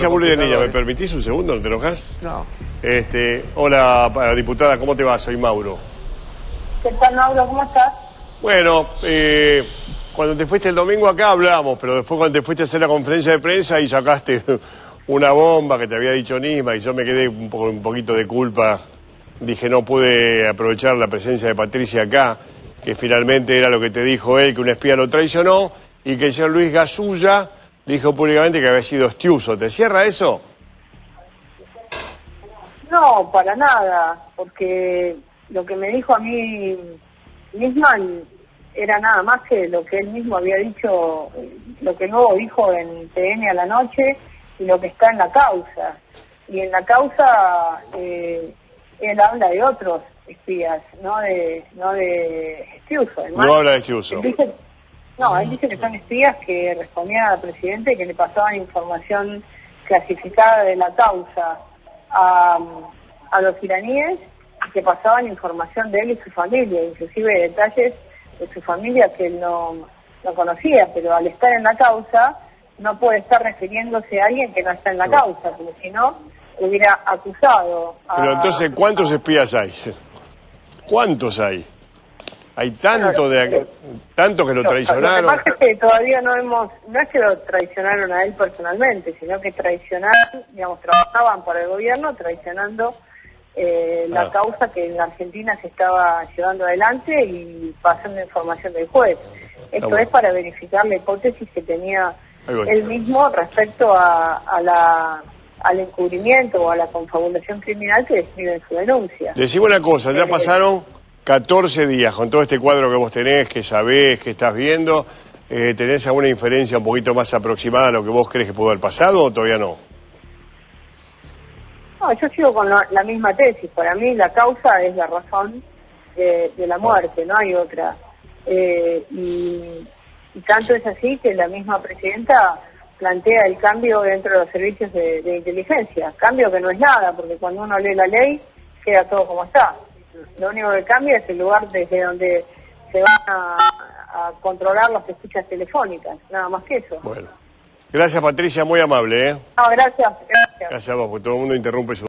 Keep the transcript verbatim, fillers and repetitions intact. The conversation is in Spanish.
Niña, ¿me permitís un segundo? ¿No te enojas? No. Este, hola, diputada, ¿cómo te va? Soy Mauro. ¿Qué tal, Mauro? ¿Cómo estás? Bueno, eh, cuando te fuiste el domingo acá hablamos, pero después cuando te fuiste a hacer la conferencia de prensa y sacaste una bomba que te había dicho Nisma y yo me quedé un, poco, un poquito de culpa. Dije, no pude aprovechar la presencia de Patricia acá, que finalmente era lo que te dijo él, que un espía lo traicionó, y que el señor Luis Gasulla dijo públicamente que había sido Estiuso. ¿Te cierra eso? No, para nada, porque lo que me dijo a mí Nisman era nada más que lo que él mismo había dicho, lo que luego dijo en T N a la noche y lo que está en la causa. Y en la causa eh, él habla de otros espías, no de no de Estiuso. Además, no habla de Estiuso. Él dice, no, él dice que son espías que respondían al presidente, que le pasaban información clasificada de la causa a, a los iraníes, que pasaban información de él y su familia, inclusive detalles de su familia que él no, no conocía, pero al estar en la causa no puede estar refiriéndose a alguien que no está en la causa, porque si no hubiera acusado a... Pero entonces, ¿cuántos espías hay? ¿Cuántos hay? Hay tanto de tanto que lo traicionaron. Lo que pasa es que todavía no hemos, no es que lo traicionaron a él personalmente, sino que traicionaron, digamos, trabajaban para el gobierno traicionando eh, la ah. causa que en la Argentina se estaba llevando adelante y pasando información del juez. Esto bueno. es para verificar la hipótesis que tenía él mismo respecto a, a la al encubrimiento o a la confabulación criminal que describe en su denuncia. Decime una cosa, ya pasaron catorce días con todo este cuadro que vos tenés, que sabés, que estás viendo. Eh, ¿Tenés alguna inferencia un poquito más aproximada a lo que vos crees que pudo haber pasado o todavía no? No, yo sigo con la, la misma tesis. Para mí la causa es la razón de, de la muerte, no hay otra. Eh, y, y tanto es así que la misma presidenta plantea el cambio dentro de los servicios de, de inteligencia. Cambio que no es nada, porque cuando uno lee la ley queda todo como está. Lo único que cambia es el lugar desde donde se van a, a controlar las escuchas telefónicas, nada más que eso. Bueno. Gracias, Patricia, muy amable, ¿eh? No, gracias, gracias. Gracias a vos, porque todo el mundo interrumpe su...